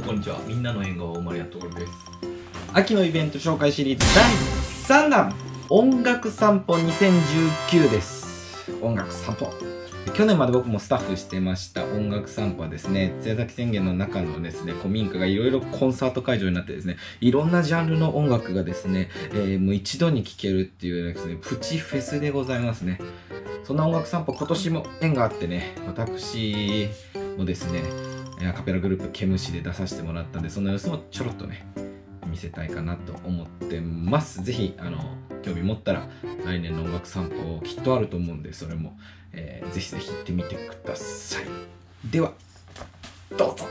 こんにちは。みんなの縁側大丸やところです。 秋のイベント紹介シリーズ第3弾音楽散歩2019です。音楽散歩、去年まで僕もスタッフしてました音楽散歩はですね、津屋崎宣言の中のですね、古民家がいろいろコンサート会場になってですね、いろんなジャンルの音楽がですね、もう一度に聴けるっていうですね、プチフェスでございますね。そんな音楽散歩、今年も縁があってね、私もですね、アカペラグループケムシで出させてもらったんで、その様子もちょろっとね、見せたいかなと思ってます。ぜひ興味持ったら来年の音楽散歩きっとあると思うんで、それも、ぜひぜひ行ってみてください。ではどうぞ。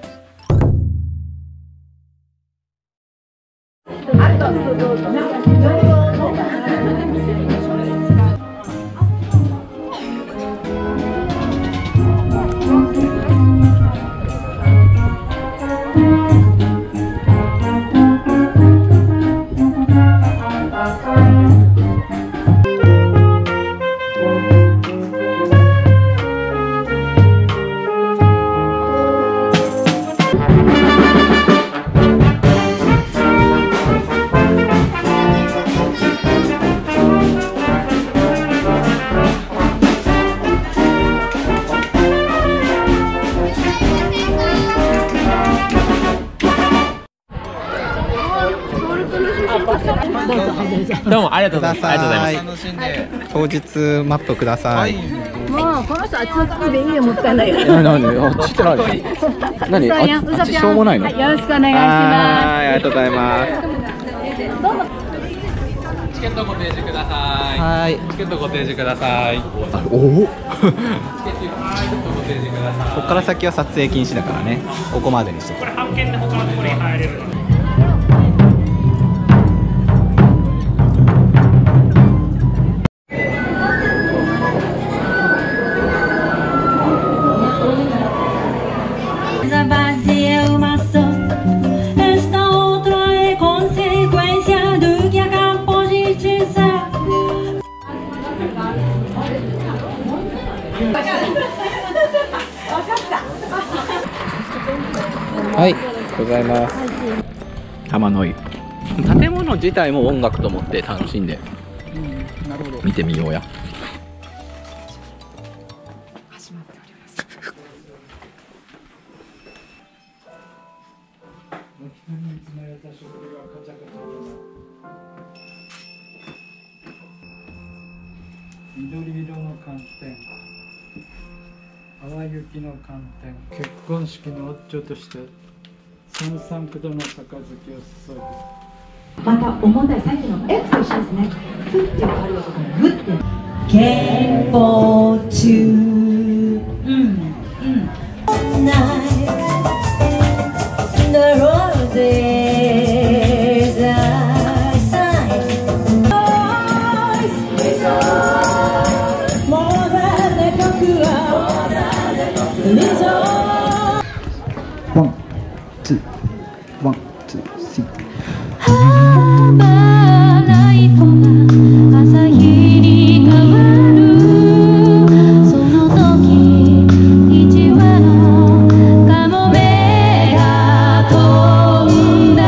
どうもありがとうございます。 楽しんで当日マップください。 もうこの人あっちの作りでいいよ、もったいないよ。 何あっちって何あっちしょうもないの。 よろしくお願いします。 ありがとうございます。 チケットご提示ください。 はい。 チケットご提示ください。 おお。 チケットご提示ください。 ここから先は撮影禁止だからね。ここまでにして。 これ半券で他のところに入れるので。 はい、ございます。玉の井。建物自体も音楽と思って楽しんで見てみようや。 始まっております。 緑色の寒天、淡雪の寒天、結婚式の夫として三三九度の杯を注ぐ。 またお問題さっきの F と一緒ですね。ふっていうある音からグって。憲法中。The roses are sighing. More than the One, two, one, two, three. 朝日に変わるその時一羽のカモメが飛んだ。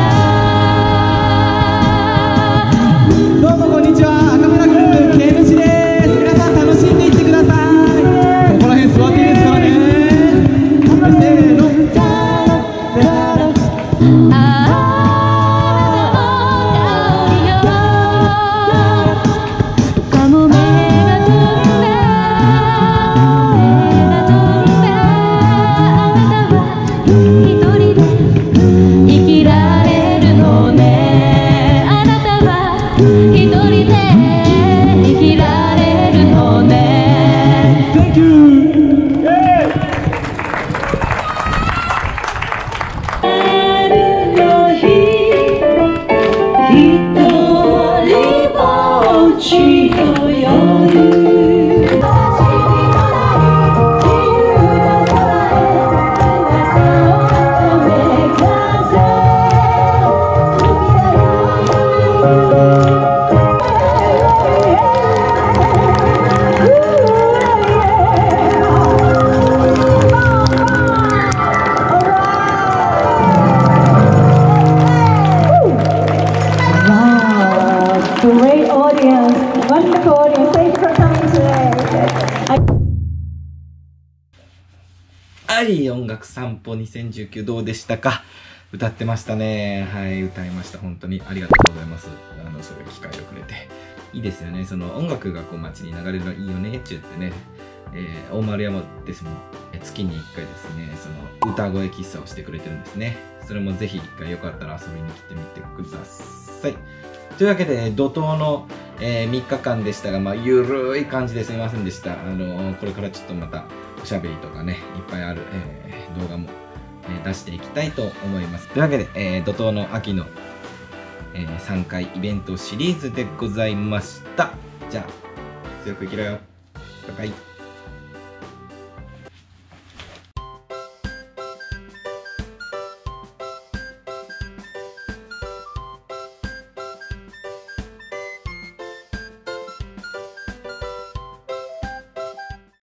どうもこんにちは。アカペラグループケムシです。皆さん楽しんでいってください。ここら辺座っていいですからね。せーの。 はい、音楽散歩2019どうでしたか？歌ってましたね。はい、歌いました。本当にありがとうございます。そういう機会をくれて。いいですよね。その音楽がこう街に流れるのいいよねって言ってね。大丸山ですもん。月に1回ですね、その歌声喫茶をしてくれてるんですね。それもぜひ一回よかったら遊びに来てみてください。というわけで、怒涛の、3日間でしたが、ゆるい感じですみませんでした。これからちょっとまたおしゃべりとかね、いっぱいある、動画も、出していきたいと思います。というわけで、怒涛の秋の、3回イベントシリーズでございました。じゃあ、強く生きろよ。バイバイ。